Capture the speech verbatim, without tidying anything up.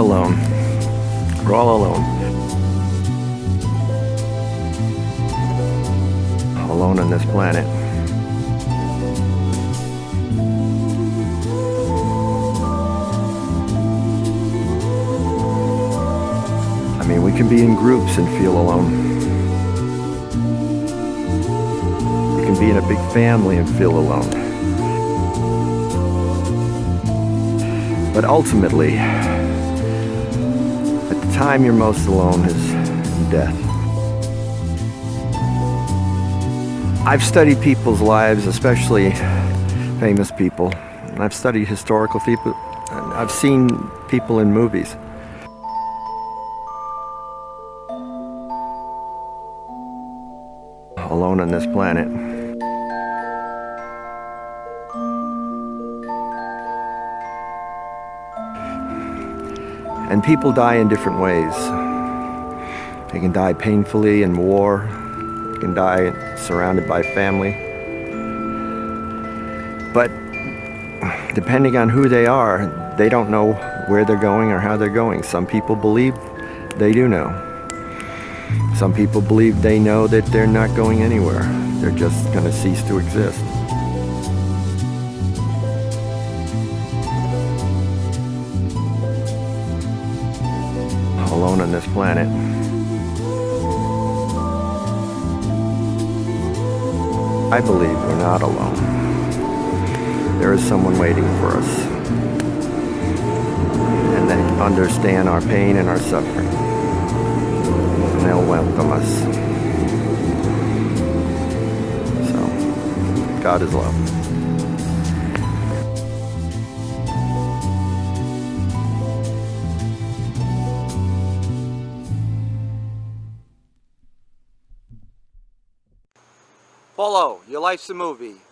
alone. We're all alone. Alone on this planet. I mean, we can be in groups and feel alone. We can be in a big family and feel alone. But ultimately, at the time you're most alone is in death. I've studied people's lives, especially famous people. And I've studied historical people. And I've seen people in movies. Alone on this planet. And people die in different ways. They can die painfully in war. They can die surrounded by family. But depending on who they are, they don't know where they're going or how they're going. Some people believe they do know. Some people believe they know that they're not going anywhere. They're just going to cease to exist. Alone on this planet. I believe we're not alone. There is someone waiting for us. And they understand our pain and our suffering. And they'll welcome us. So, God is love. Polo, your life's a movie.